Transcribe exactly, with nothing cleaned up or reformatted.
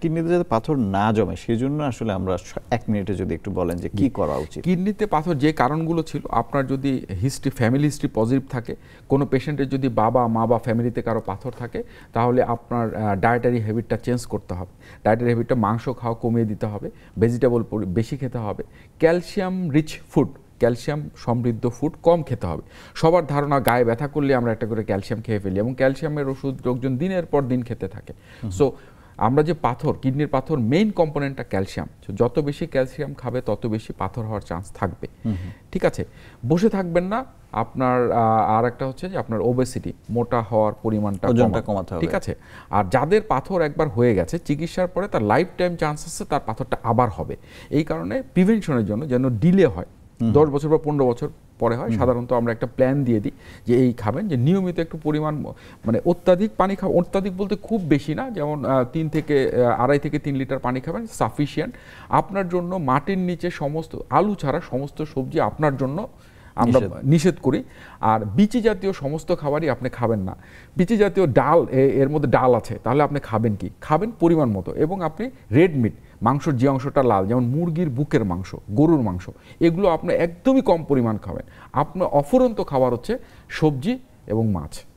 কিডনিতে যাতে পাথর না জমে সেই জন্য আসলে আমরা এক মিনিটে যদি একটু বলেন যে কি করা উচিত। কিডনিতে পাথর যে কারণগুলো ছিল, আপনার যদি হিস্ট্রি ফ্যামিলি হিস্ট্রি পজিটিভ থাকে, কোনো পেশেন্টের যদি বাবা মা বা ফ্যামিলিতে কারো পাথর থাকে, তাহলে আপনার ডায়েটারি হ্যাবিটটা চেঞ্জ করতে হবে। ডায়েটারি হ্যাবিটটা মাংস খাওয়া কমিয়ে দিতে হবে, ভেজিটেবল বেশি খেতে হবে, ক্যালসিয়াম রিচ ফুড ক্যালসিয়াম সমৃদ্ধ ফুড কম খেতে হবে। সবার ধারণা গায়ে ব্যথা করলে আমরা একটা করে ক্যালসিয়াম খেয়ে ফেলি, এবং ক্যালসিয়ামের ওষুধ লোকজন দিনের পর দিন খেতে থাকে। সো আমরা যে পাথর, কিডনির পাথর মেইন কম্পোনেন্টটা ক্যালসিয়াম। যত বেশি ক্যালসিয়াম খাবে তত বেশি পাথর হওয়ার চান্স থাকবে। ঠিক আছে, বসে থাকবেন না। আপনার আর একটা হচ্ছে যে আপনার ওবেসিটি, মোটা হওয়ার পরিমাণটা কমাতে হবে। ঠিক আছে, আর যাদের পাথর একবার হয়ে গেছে চিকিৎসার পরে তার লাইফ টাইম চান্স আছে তার পাথরটা আবার হবে। এই কারণে প্রিভেনশনের জন্য যেন ডিলে হয়, দশ বছর বা পনেরো বছর পরে হয়, সাধারণত আমরা একটা প্ল্যান দিয়ে দিই যে এই খাবেন, যে নিয়মিত একটু পরিমাণ, মানে অত্যাধিক পানি খাবেন। অত্যাধিক বলতে খুব বেশি না, যেমন তিন থেকে আড়াই থেকে তিন লিটার পানি খাবেন, সাফিসিয়েন্ট। আপনার জন্য মাটির নিচে সমস্ত আলু ছাড়া সমস্ত সবজি আপনার জন্য আমরা নিষেধ করি। আর বিচি জাতীয় সমস্ত খাবারই আপনি খাবেন না। বিচি জাতীয় ডাল, এর মধ্যে ডাল আছে, তাহলে আপনি খাবেন কি? খাবেন পরিমাণ মতো। এবং আপনি রেড মিট, মাংসর যে অংশটা লাল, যেমন মুরগির বুকের মাংস, গরুর মাংস, এগুলো আপনি একদমই কম পরিমাণ খাবেন। আপনার অফুরন্ত খাবার হচ্ছে সবজি এবং মাছ।